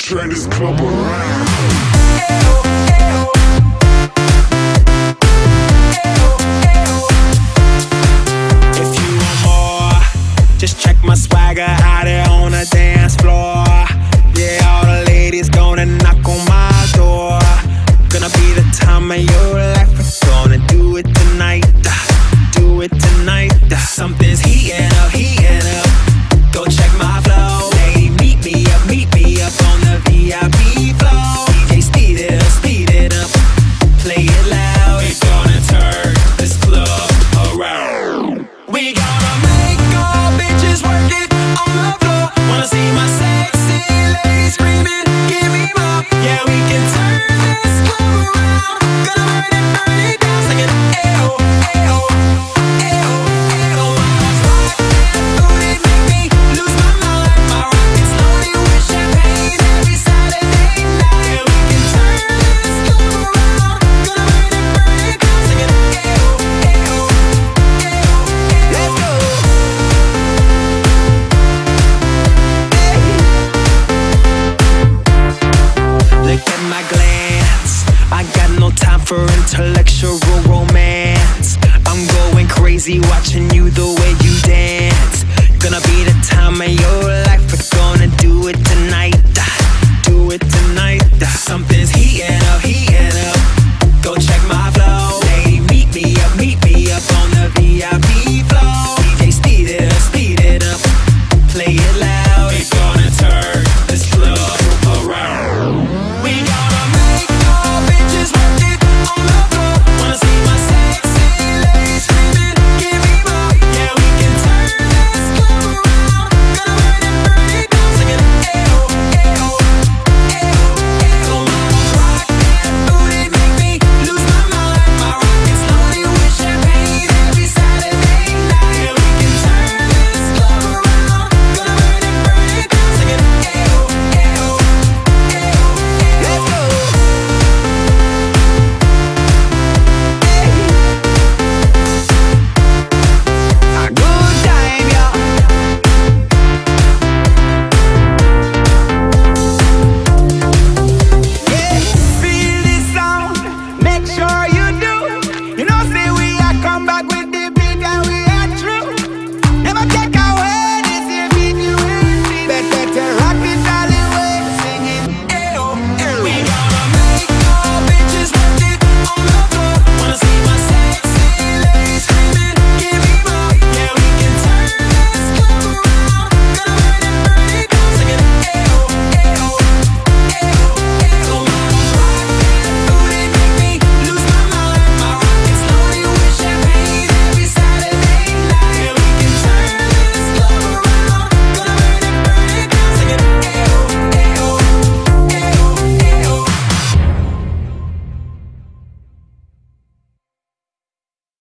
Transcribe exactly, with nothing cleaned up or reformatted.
turn this club around. If you want more, just check my swagger out there on the dance floor. Yeah, all the ladies gonna knock on my door. Gonna be the time of your life. We're gonna do it tonight. Do it tonight. Something's heating up, heating up. Go check my flow. Lady, meet me up, meet me up on the V I P flow. D J, speed it up, speed it up. Play it loud. We're gonna turn this club around. We gonna make all bitches work it on the floor. Wanna see my sexy ladies screaming, give me more. Yeah, we can turn this club around. Gonna burn it, burn it down. Singing, ayo, ayo, ayo, ayo. Rock that booty, make me lose my mind. My rocket's loaded with champagne every Saturday night. Yeah, we can turn this club around. Gonna burn it, burn it down. Singing, ayo, ayo, ayo, ayo. Let's go. Look at my glance. I got no time for intellectual romance. I'm going crazy, watch